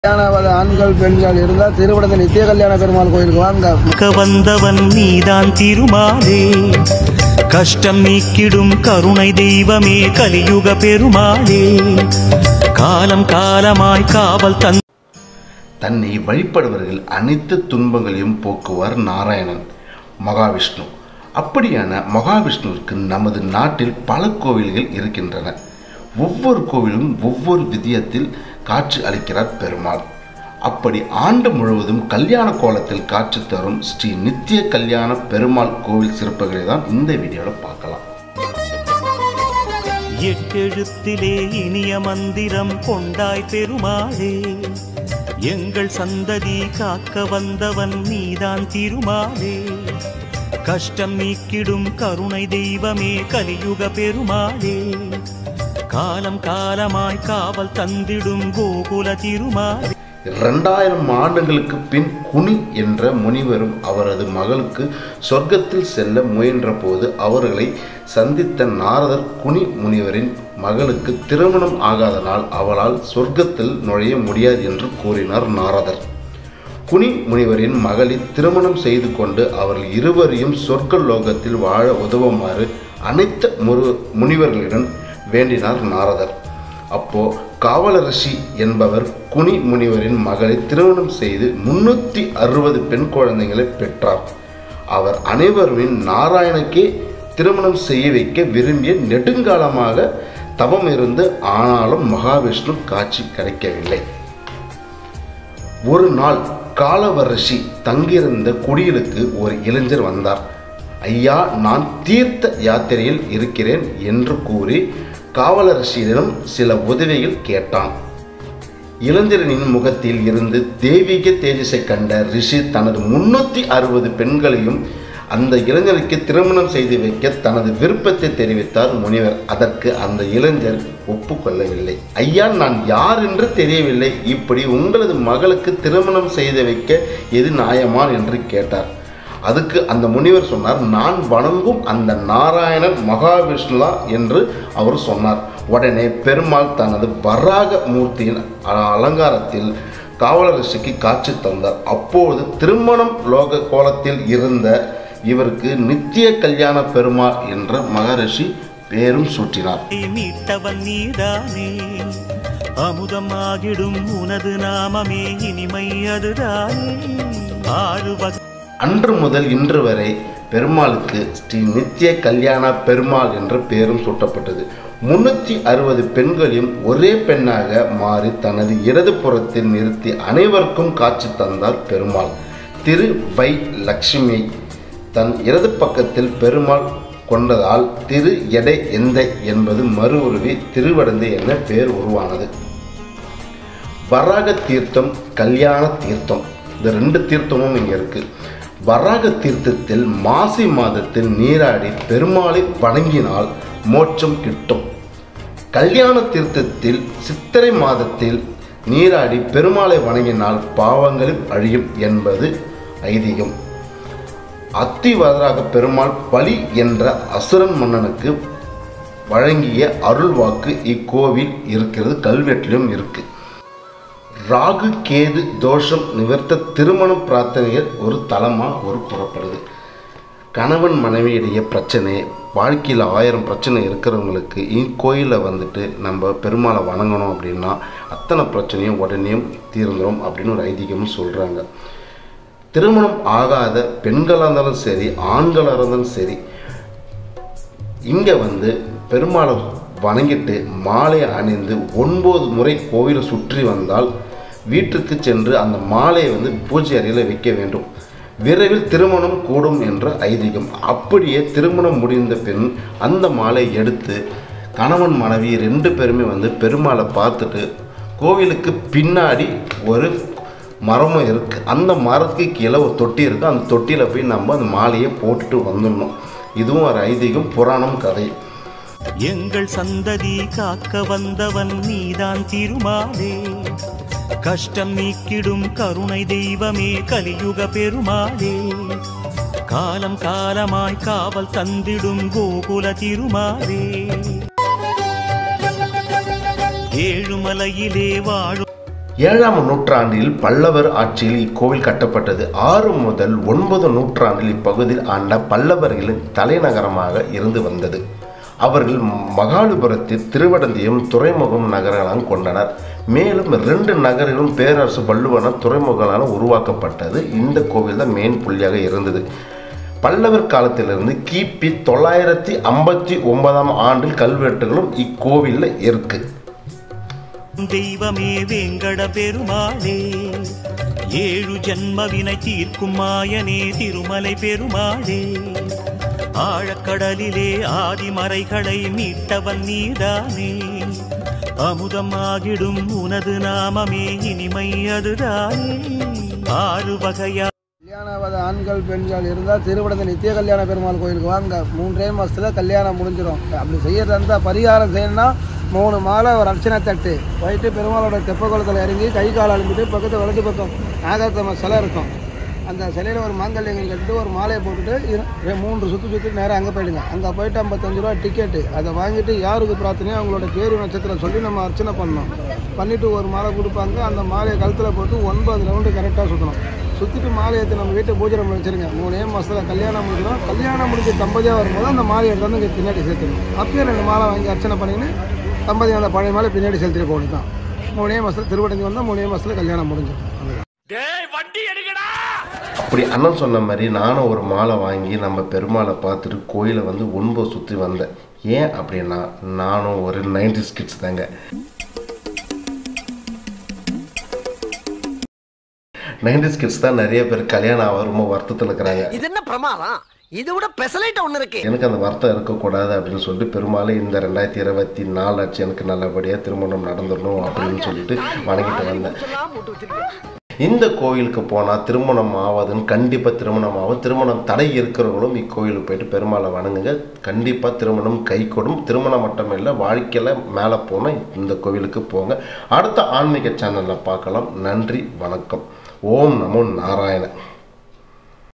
ஆண்கள் பெண்கள் இருந்தால் திருவிடத்தில் நித்திய கல்யாண பெருமாள் கோயிலுக்கு வாங்க. வந்தவன் நீதான் திருமாலே, கஷ்டம் நீக்கிடும் கருணை தெய்வமே கலியுக பெருமாளே, காலம் காலமாய் காவல் தன்னை வழிபடுவர்கள் அனைத்து துன்பங்களையும் போக்குவார் நாராயணன் மகாவிஷ்ணு. அப்படியான மகாவிஷ்ணுவிற்கு நமது நாட்டில் பல கோவில்கள் இருக்கின்றன. ஒவ்வொரு கோவிலும் ஒவ்வொரு விதத்தில் காட்சி அளிக்கிறார் பெருமாள். அப்படி ஆண்டு முழுவதும் கல்யாண கோலத்தில் காட்சி தரும் ஸ்ரீ நித்திய கல்யாண பெருமாள் கோவில் சிறப்புகளை தான் இந்த வீடியோவில் பார்க்கலாம். எட்டெழுத்திலே இனிய மந்திரம் கொண்டாய் பெருமாளே, எங்கள் சந்ததி காக்க வந்தவன் நீதான் திருமாலே, கஷ்டம் நீக்கிடும் கருணை தெய்வமே கலியுக பெருமாளே, காலம் காலமாய் காவல் தந்திடும் கோகுல திருமாலே. 2000 ஆண்டுகளுக்கு பின் குனி என்ற முனிவரும் அவரது மகளுக்கு சொர்க்கத்தில் செல்ல முயன்ற போது அவர்களை சந்தித்த நாரதர் குனி முனிவரின் மகளுக்கு திருமணம் ஆகாதனால் அவளால் சொர்க்கத்தில் நுழைய முடியாது என்று கூறினார் நாரதர். குனி முனிவரின் மகளை திருமணம் செய்து கொண்டு அவர்கள் இருவரையும் சொர்க்க லோகத்தில் வாழ உதவுமாறு அனைத்து முனிவர்களிடம் வேண்டினார் நாரதர். அப்போ காவலரிஷி என்பவர் குனி முனிவரின் மகளை திருமணம் செய்து 360 பெண் குழந்தைகளை பெற்றார். அவர் அனைவரும் நாராயணனுக்கே திருமணம் செய்ய வைக்க விரும்பிய நெடுங்காலமாக தவம் இருந்து ஆனாலும் மகாவிஷ்ணு காட்சி கிடைக்கவில்லை. ஒரு நாள் காலவரிஷி தங்கியிருந்த குடிலுக்கு ஒரு இளைஞர் வந்தார். ஐயா, நான் தீர்த்த யாத்திரையில் இருக்கிறேன் என்று கூறி காவலரிஷியிடம் சில உதவிகள் கேட்டான். இளைஞரின் முகத்தில் இருந்து தெய்வீக தேஜஸை கண்ட ரிஷி தனது 360 பெண்களையும் அந்த இளைஞருக்கு திருமணம் செய்து வைக்க தனது விருப்பத்தை தெரிவித்தார் முனிவர். அதற்கு அந்த இளைஞர் ஒப்புக்கொள்ளவில்லை. ஐயா, நான் யார் என்று தெரியவில்லை, இப்படி உங்களது மகளுக்கு திருமணம் செய்து வைக்க எது நியாயமா என்று கேட்டார். அதுக்கு அந்த முனிவர் சொன்னார், நான் வணங்கும் அந்த நாராயணன் மகாவிஷ்ணுலா என்று அவர் சொன்னார். உடனே பெருமாள் தனது வராக மூர்த்தியின் அலங்காரத்தில் காவலரிஷிக்கு காட்சி தந்தார். அப்போது திருமணம் லோக கோலத்தில் இருந்த இவருக்கு நித்திய கல்யாண பெருமாள் என்ற மகரிஷி பேரும் சூட்டினார். மீட்டவன் நீதானே, அமுதமாகிடும் உனது நாமமே இனிமை அதுதானே. அன்று முதல் இன்று வரை பெருமாளுக்கு ஸ்ரீ நித்திய கல்யாண பெருமாள் என்ற பெயரும் சூட்டப்பட்டது. 360 பெண்களையும் ஒரே பெண்ணாக மாறி தனது இடது புறத்தில் நிறுத்தி அனைவருக்கும் காட்சி தந்தார் பெருமாள். திரு வை லட்சுமியை தன் இடது பக்கத்தில் பெருமாள் கொண்டதால் திரு எடை எந்தை என்பது மறு உருவி திருவடந்தை என பெயர் உருவானது. வராக தீர்த்தம், கல்யாண தீர்த்தம், இந்த 2 தீர்த்தமும் இங்கே இருக்கு. வராக தீர்த்தத்தில் மாசி மாதத்தில் நீராடி பெருமாளை வணங்கினால் மோட்சம் கிட்டும். கல்யாண தீர்த்தத்தில் சித்திரை மாதத்தில் நீராடி பெருமாளை வணங்கினால் பாவங்களும் அழியும் என்பது ஐதீகம். அத்திவராக பெருமாள் பலி என்ற அசுரன் மன்னனுக்கு வழங்கிய அருள் வாக்கு இக்கோவில் இருக்கிறது, கல்வெட்டிலும் இருக்கு. ராகு கேது தோஷம் நிவர்த்த திருமண பிரார்த்தனைகள் ஒரு தலமாக புறப்படுது. கணவன் மனைவியிடையே பிரச்சனை, வாழ்க்கையில் 1000 பிரச்சனை இருக்கிறவங்களுக்கு இக்கோயிலில் வந்துட்டு நம்ம பெருமாளை வணங்கணும் அப்படின்னா அத்தனை பிரச்சனையும் உடனேயும் தீர்ந்துடும் அப்படின்னு ஒரு ஐதீகமும் சொல்கிறாங்க. திருமணம் ஆகாத பெண்களாக இருந்தாலும் சரி, ஆண்களாக இருந்தாலும் சரி, இங்கே பெருமாளை வணங்கிட்டு மாலை அணிந்து 9 முறை கோவிலை சுற்றி வந்தால் வீட்டுக்கு சென்று அந்த மாலையை பூஜை அறையில் வைக்க வேண்டும். விரைவில் திருமணம் கூடும் என்ற ஐதீகம். அப்படியே திருமணம் முடிந்த பின் அந்த மாலை எடுத்து கணவன் மனைவி 2 பேருமே பெருமாளை பார்த்துட்டு கோவிலுக்கு பின்னாடி ஒரு மரமும் இருக்குது, அந்த மரத்துக்கு கீழே ஒரு தொட்டி இருக்குது, அந்த தொட்டியில் போய் நம்ம அந்த மாலையை போட்டுட்டு வந்துடணும். இதுவும் ஒரு ஐதீகம், புராணம், கதை. எங்கள் சந்ததி காக்க வந்தவன் நீதான் திருமாலே, கஷ்டம் நீக்கிடும் கருணை தெய்வமே கலியுக பெருமாளே, காலம் காலமாய் காவல் தந்திடும் கோகுல திருமாலே, ஏழுமலையிலே வாழும் 7ஆம் நூற்றாண்டில் பல்லவர் ஆட்சியில் இக்கோவில் கட்டப்பட்டது. 6 முதல் 9 நூற்றாண்டில் இப்பகுதியில் ஆண்ட பல்லவர்களின் தலைநகரமாக இருந்து வந்தது. அவர்கள் மகாலிபுரத்தில் திருவடந்தையும் துறைமுகம் நகரங்களாக கொண்டனர். மேலும் 2 நகரங்களும் பேரரசு வள்ளுவன துறைமுகங்களால் உருவாக்கப்பட்டது. இந்த கோவில் தான் மெயின் புள்ளியாக இருந்தது. பல்லவர் காலத்திலிருந்து கிபி 959ஆம் ஆண்டில் கல்வெட்டுகளும் இக்கோவிலில் இருக்கு. தெய்வமே வேங்கட பெருமாளே, 7 ஜன்மவினை தீர்க்கும் மாயனே திருமலை பெருமாளே, ஆழக்கடலிலே ஆதிமறைகளை மீட்டவன் நீதானே, அமுதமாகிடும் உனது நாமமே இனிமை அதுதானே. 6 வகையா கல்யாணாவது ஆண்கள் பெண்கள் இருந்தால் திருவிடந்த நித்திய கல்யாண பெருமாள் கோயிலுக்கு வாங்க. 3 மாதத்தில் கல்யாணம் முடிஞ்சிடும். அப்படி செய்யறதா இருந்தால் பரிகாரம் செய்யணும்னா 3 மாலை ஒரு அர்ச்சனை தட்டு போயிட்டு பெருமாளோட தெப்ப குளத்தில் இறங்கி கை கால் அழும்பிட்டு பக்கத்தில் வலது பக்கம் நாகாத்தம்ம சிலை இருக்கும். அந்த சிலையில் ஒரு மாங்கல்யங்கள் கட்டிட்டு ஒரு மாலையை போட்டுட்டு 3 சுற்றி நேராக அங்கே போயிடுங்க. அங்கே போயிட்டு 55 ரூபா டிக்கெட்டு அதை வாங்கிட்டு யாருக்கு பிரார்த்தனையோ அவங்களோட பேரு நட்சத்திரம் சொல்லி நம்ம அர்ச்சனை பண்ணணும். பண்ணிவிட்டு ஒரு மாலை கொடுப்பாங்க. அந்த மாலையை கழுத்தில் போட்டு 9 ரவுண்டு கரெக்டாக சுற்றணும். சுற்றிட்டு மாலை ஏற்றி நம்ம வீட்டை பூஜை பண்ணி வச்சுருங்க. 3 மாதத்தில் கல்யாணம் முடிஞ்சிடும். கல்யாணம் முடிஞ்சு தம்பதியாக வரும்போது அந்த மாலையை எடுத்து இங்கே பின்னாடி சேர்த்துக்கணும். அப்பயே 2 மாலை வாங்கி அர்ச்சனை பண்ணின்னு தம்பதி அந்த பழைய மாலை பின்னாடி செலுத்திட்டு போகணும் தான். 3 மாதத்தில் திருவடங்கி வந்தால் 3 மாதத்தில் கல்யாணம் முடிஞ்சிடும். அப்படி அண்ணன் சொன்ன மாதிரி நானும் ஒரு மாலை வாங்கி நம்ம பெருமாளை பார்த்துட்டு கோயிலை 9 சுற்றி வந்தேன். ஏன் அப்படின்னா நானும் ஒரு 90s கிட்ஸ் தாங்க. 90s கிட்ஸ் தான் நிறைய பேர் கல்யாணம் ஆக ரொம்ப வருத்தத்தில் இருக்கிறாங்க. இது என்ன பிரமாதம், இது விட பெசலைட் ஒன்று இருக்கு. எனக்கு அந்த வருத்தம் இருக்கக்கூடாது அப்படின்னு சொல்லிட்டு பெருமாளை இந்த 2024 ஆச்சு எனக்கு நல்லபடியாக திருமணம் நடந்துடணும் அப்படின்னு சொல்லிட்டு வணங்கிட்டு வந்தேன். இந்த கோயிலுக்கு போனால் திருமணம் ஆகாதுன்னு கண்டிப்பாக திருமணம் ஆகும். திருமணம் தடை இருக்கிறவங்களும் இக்கோயிலுக்கு போயிட்டு பெருமாளை வணங்குங்க. கண்டிப்பாக திருமணம் கைகூடும். திருமணம் மட்டும் இல்லை, வாழ்க்கையில் மேலே போனால் இந்த கோவிலுக்கு போங்க. அடுத்த ஆன்மீக சேனலில் பார்க்கலாம். நன்றி, வணக்கம். ஓம் நமோ நாராயண.